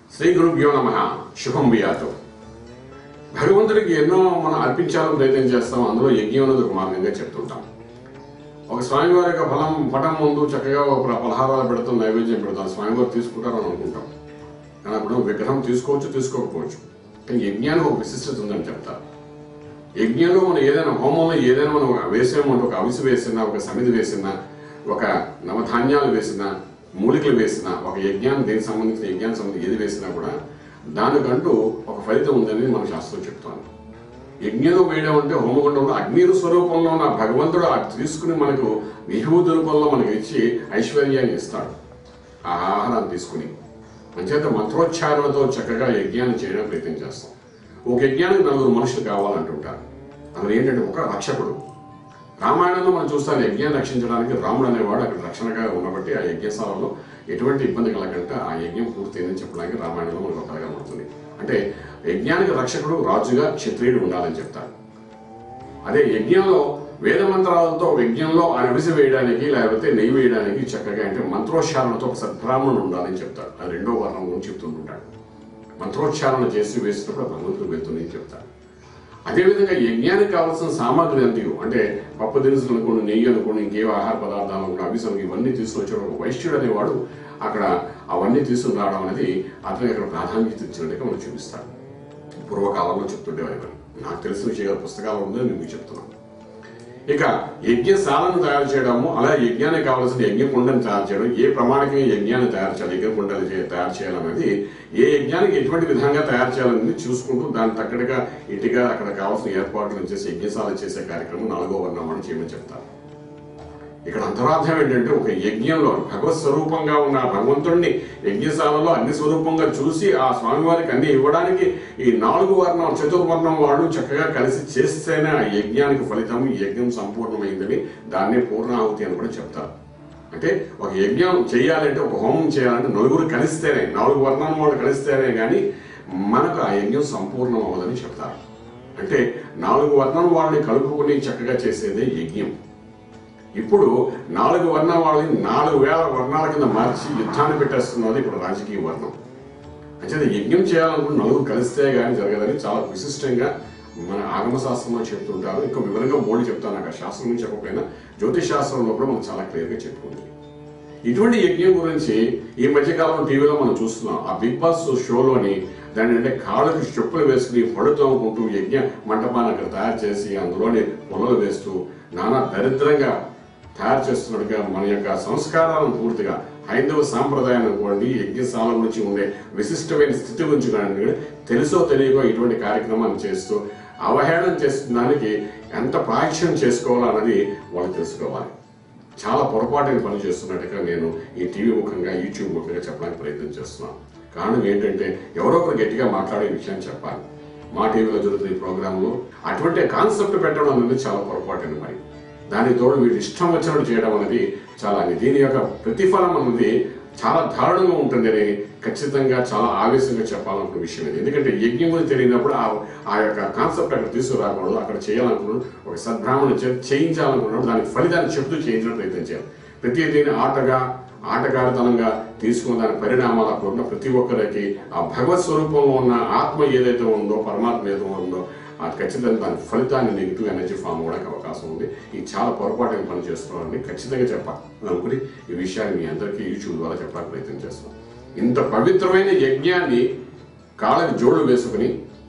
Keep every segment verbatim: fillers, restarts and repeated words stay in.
శ్రీ గురుభ్యో నమః. శుభం బియాతో. భగవంతుడికి ఎన్నో మనం అర్పించాలని ప్రయత్నం చేస్తాం. అందులో యజ్ఞం అనేది ఒక మార్గంగా చెప్తుంటాం. ఒక స్వామివారి యొక్క ఫలం పటం ముందు చక్కగా ఒక పలహారాలు పెడతాం, నైవేద్యం పెడతాం, స్వామివారు తీసుకుంటారని అనుకుంటాం. కానీ అప్పుడు విగ్రహం తీసుకోవచ్చు, తీసుకోకపోవచ్చు. కానీ యజ్ఞానికి ఒక విశిష్టత ఉందని చెప్తారు. యజ్ఞంలో మనం ఏదైనా హోమంలో ఏదైనా మనం వేసామంటే ఒక అవిసి వేసినా, ఒక సమితి వేసినా, ఒక నవధాన్యాలు వేసినా, మూలికలు వేసినా, ఒక యజ్ఞాన్ని దేనికి సంబంధించిన యజ్ఞానికి సంబంధించి ఏది వేసినా కూడా దానికంటూ ఒక ఫలితం ఉందని మన శాస్త్రం చెప్తాను. యజ్ఞంలో వేయడం అంటే హోమగుండంలో అగ్ని స్వరూపంలో ఉన్న భగవంతుడు తీసుకుని మనకు విభూతి రూపంలో మనకు ఇచ్చి ఐశ్వర్యాన్ని ఇస్తాడు. ఆ ఆహారాన్ని తీసుకుని అంచేత మంత్రోచ్చారణతో చక్కగా యజ్ఞాన్ని చేయడం ప్రయత్నం చేస్తాం. ఒక యజ్ఞానికి నలుగురు మనుషులు కావాలంటుంటారు. అందులో ఏంటంటే ఒక రక్షకుడు. రామాయణంలో మనం చూస్తాం, యజ్ఞాన్ని రక్షించడానికి రాముడు అనేవాడు అక్కడ రక్షణగా ఉన్నబట్టి ఆ యజ్ఞశాలలో ఎటువంటి ఇబ్బంది కలగంటే ఆ యజ్ఞం పూర్తయిందని చెప్పడానికి రామాయణంలో మనకు ఒకగా ఉంటుంది. అంటే యజ్ఞానికి రక్షకుడు రాజుగా క్షత్రియుడు ఉండాలని చెప్తారు. అదే యజ్ఞంలో వేద మంత్రాలతో యజ్ఞంలో అవిసి వేయడానికి లేకపోతే నెయ్యి వేయడానికి చక్కగా అంటే మంత్రోచ్చారణతో ఒక సద్బ్రాహ్మణుడు ఉండాలని చెప్తారు. అది రెండో వర్ణం గురించి చెప్తుంటుంటాడు. మంత్రోచ్చారణ చేసి వేసినప్పుడు భగవంతుడు వెళ్తుందని చెప్తారు. అదేవిధంగా యజ్ఞానికి కావాల్సిన సామాగ్రి అంతయు అంటే పప్పు దినుసులు అనుకోండి, నెయ్యి అనుకోండి, ఇంకేవో ఆహార పదార్థాలు అనుకోండి, అవిసం ఇవన్నీ తీసుకొచ్చాడు ఒక వైశ్యుడు అనేవాడు. అక్కడ అవన్నీ తీసుకుని రావడం అనేది అతనికి అక్కడ ప్రాధాన్యత ఇచ్చినట్టుగా మనం చూపిస్తాడు. పూర్వకాలంలో చెప్తుండేవారు. నాకు తెలిసిన విషయాల పుస్తకాలు ఉందని నేను మీకు చెప్తున్నాను. ఇక యజ్ఞశాలను తయారు చేయడము, అలా యజ్ఞానికి కావాల్సిన యజ్ఞకుండని తయారు చేయడం, ఏ ప్రమాణికంగా యజ్ఞాన్ని తయారు చేయాలి, యజ్ఞకుండలు తయారు చేయాలనేది ఏ యజ్ఞానికి ఎటువంటి విధంగా తయారు చేయాలనేది చూసుకుంటూ దాని తగ్గట్టుగా ఇటుగా అక్కడ కావాల్సిన ఏర్పాట్లు చేసి యజ్ఞశాల చేసే కార్యక్రమం నాలుగో వర్ణం అని చేయమని చెప్తారు. ఇక్కడ అంతరార్థం ఏంటంటే ఒక యజ్ఞంలో భగవత్ స్వరూపంగా ఉన్న భగవంతుడిని యజ్ఞశాలలో అన్ని స్వరూపంగా చూసి ఆ స్వామివారికి అన్ని ఇవ్వడానికి ఈ నాలుగు వర్ణం చతుర్వర్ణం వాళ్ళు చక్కగా కలిసి చేస్తేనే ఆ యజ్ఞానికి ఫలితం, ఈ యజ్ఞం సంపూర్ణమైందని దాన్నే పూర్ణాహుతి అని కూడా చెప్తారు. అంటే ఒక యజ్ఞం చేయాలంటే ఒక హోమం చేయాలంటే నలుగురు కలిస్తేనే, నాలుగు వర్ణం వాళ్ళు కలిస్తేనే కానీ మనకు ఆ యజ్ఞం సంపూర్ణం అవ్వదని చెప్తారు. అంటే నాలుగు వర్ణం వాళ్ళని కలుపుకుని చక్కగా చేసేదే యజ్ఞం. ఇప్పుడు నాలుగు వర్ణం వాళ్ళని నాలుగు వేల వర్ణాల కింద మార్చి యుద్ధాన్ని పెట్టేస్తున్నది ఇప్పుడు రాజకీయ వర్ణం. అంటే యజ్ఞం చేయాలనుకున్న నలుగురు కలిస్తే కానీ జరగదని చాలా విశిష్టంగా మన ఆగమశాస్త్రంలో చెప్తుంటారు. ఇంకా వివరంగా మోడీ చెప్తాను. నాకు ఆ శాస్త్రం నుంచి చెప్పకపోయినా జ్యోతిషాస్త్రంలో కూడా మనం చాలా క్లియర్గా చెప్పుకుంది. ఇటువంటి యజ్ఞం గురించి ఈ మధ్యకాలంలో టీవీలో మనం చూస్తున్నాం. ఆ బిగ్ బాస్ షోలోని దాని అంటే కాళ్ళకి చెప్పులు వేసుకుని పడుతోముకుంటూ యజ్ఞ మంటపాన్ని అక్కడ తయారు చేసి అందులోని పొలలు వేస్తూ నానా దరిద్రంగా తయారు చేస్తున్నట్టుగా మన యొక్క సంస్కారాలను పూర్తిగా హైందవ సాంప్రదాయాన్ని అనుకోండి, యజ్ఞశాల గురించి ఉండే విశిష్టమైన స్థితి గురించి కానీ తెలుసో తెలియకో ఇటువంటి కార్యక్రమాన్ని చేస్తూ అవహేళన చేస్తున్నందుకు ఎంత ప్రాయశ్చిత్తం చేసుకోవాలో అన్నది వాళ్ళు తెలుసుకోవాలి. చాలా పొరపాటుని పని చేస్తున్నట్టుగా నేను ఈ టీవీ ముఖంగా యూట్యూబ్ ముఖంగా చెప్పడానికి ప్రయత్నం చేస్తున్నాను. కారణం ఏంటంటే ఎవరో ఒకరు గట్టిగా మాట్లాడే విషయాన్ని చెప్పాలి. మా టీవీలో జరుగుతున్న ఈ ప్రోగ్రాంలో అటువంటి కాన్సెప్ట్ పెట్టడం అనేది చాలా పొరపాటు. మరి దాని తోడు వీటి ఇష్టం వచ్చినట్టు చేయడం అనేది చాలా దీని యొక్క ప్రతిఫలం అన్నది చాలా దారుణంగా ఉంటుందని ఖచ్చితంగా చాలా ఆవేశంగా చెప్పాలనుకున్న విషయం ఇది. ఎందుకంటే యజ్ఞం గురించి తెలియనప్పుడు ఆ యొక్క కాన్సెప్ట్ అక్కడ తీసుకురాకూడదు. అక్కడ చేయాలనుకున్నాడు ఒక సద్బ్రాహ్మణ చేయించాలనుకున్నాడు దానికి ఫలితాన్ని చెబుతూ చేయించడం ప్రయత్నం చేయాలి. ప్రతి దీన్ని ఆటగా ఆటగాడితనంగా తీసుకున్న దాని పరిణామాలు అక్కడ ఉన్న ప్రతి ఒక్కరికి ఆ భగవత్ స్వరూపంలో ఉన్న ఆత్మ ఏదైతే ఉందో, పరమాత్మ ఏదైతే ఉందో అది ఖచ్చితంగా దాని ఫలితాన్ని నెగిటివ్ ఎనర్జీ ఫామ్ అవ్వడానికి అవకాశం ఉంది. ఇది చాలా పొరపాటుని పని చేస్తున్నారని ఖచ్చితంగా చెప్పాలి అనుకుని ఈ విషయాన్ని మీ అందరికీ యూట్యూబ్ ద్వారా చెప్పడానికి ప్రయత్నం చేస్తున్నాం. ఇంత పవిత్రమైన యజ్ఞాన్ని కాళ్ళకి జోడు వేసుకుని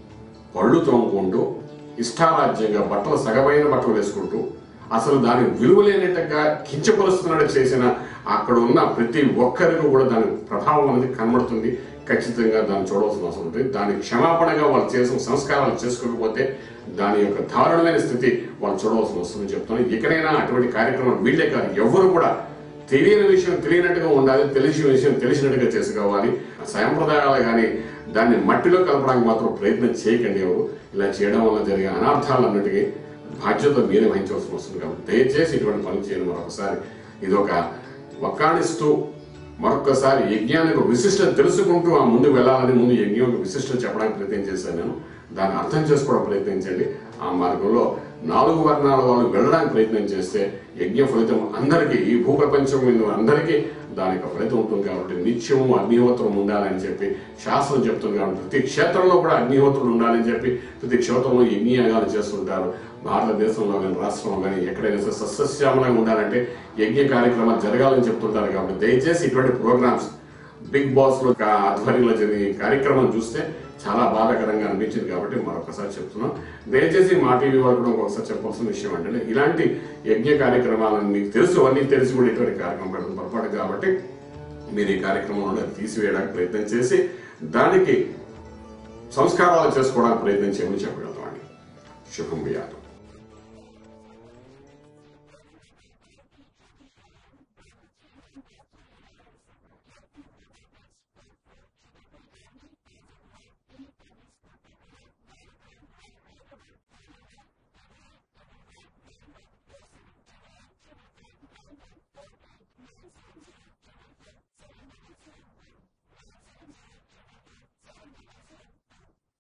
పళ్ళు తోముకుంటూ ఇష్టారాజ్యంగా బట్టలు సగమైన బట్టలు వేసుకుంటూ అసలు దాని విలువలేనట్టుగా కించపరుస్తున్నట్టు చేసిన అక్కడ ఉన్న ప్రతి ఒక్కరికి కూడా దాని ప్రభావం అనేది కనబడుతుంది. ఖచ్చితంగా దాన్ని చూడవలసిన అవసరం ఉంటుంది. దాని క్షమాపణగా వాళ్ళు చేసిన సంస్కారాలు చేసుకోకపోతే దాని యొక్క దారుణమైన స్థితి వాళ్ళు చూడవలసిన అవసరం చెప్తున్నాను. ఇకనైనా అటువంటి కార్యక్రమం వీళ్ళే కాదు, ఎవరు కూడా తెలియని విషయం తెలియనట్టుగా ఉండాలి, తెలిసిన విషయం తెలిసినట్టుగా చేసుకోవాలి. సాంప్రదాయాలు కానీ దాన్ని మట్టిలో కలపడానికి మాత్రం ప్రయత్నం చేయకండి. ఎవరు ఇలా చేయడం వల్ల జరిగే అనార్థాలన్నిటికీ బాధ్యత మీరే వహించవలసి వస్తుంది. కాబట్టి దయచేసి ఇటువంటి పనులు చేయడం మరొకసారి ఇది ఒక వక్కాణిస్తూ మరొకసారి యజ్ఞానికి విశిష్టత తెలుసుకుంటూ ఆ ముందు వెళ్ళాలని ముందు యజ్ఞం విశిష్టత చెప్పడానికి ప్రయత్నం చేశాను. నేను దాన్ని అర్థం చేసుకోవడం ప్రయత్నించండి. ఆ మార్గంలో నాలుగు వర్ణాల వాళ్ళు వెళ్ళడానికి ప్రయత్నం చేస్తే యజ్ఞ ఫలితం అందరికీ, ఈ భూప్రపంచం మీద అందరికీ దాని యొక్క ఫలితం ఉంటుంది. కాబట్టి నిత్యము అగ్నిహోత్రం ఉండాలని చెప్పి శాస్త్రం చెప్తుంది. కాబట్టి ప్రతి క్షేత్రంలో కూడా అగ్నిహోత్రులు ఉండాలని చెప్పి ప్రతి క్షేత్రంలో యజ్ఞయాగాలు చేస్తుంటారు. భారతదేశంలో కానీ రాష్ట్రంలో కానీ ఎక్కడైనా సరే సస్యశ్యామలంగా ఉండాలంటే యజ్ఞ కార్యక్రమాలు జరగాలని చెప్తుంటారు. కాబట్టి దయచేసి ఇటువంటి ప్రోగ్రామ్స్ బిగ్ బాస్ లో ఆధ్వర్యంలో జరిగే కార్యక్రమం చూస్తే చాలా బాధాకరంగా అనిపించింది. కాబట్టి మరొకసారి చెప్తున్నాం, దయచేసి మా టీవీ వాళ్ళు కూడా ఒకసారి చెప్పాల్సిన విషయం అంటే ఇలాంటి యజ్ఞ కార్యక్రమాలను మీకు తెలుసు, అన్ని తెలిసి కూడా ఇటువంటి కార్యక్రమం పెట్టడం పొరపాటు. కాబట్టి మీరు ఈ కార్యక్రమంలో తీసివేయడానికి ప్రయత్నం చేసి దానికి సంస్కారాలు చేసుకోవడానికి ప్రయత్నం చేయమని చెప్పగలుగుతామండి. శుభం బియాదు.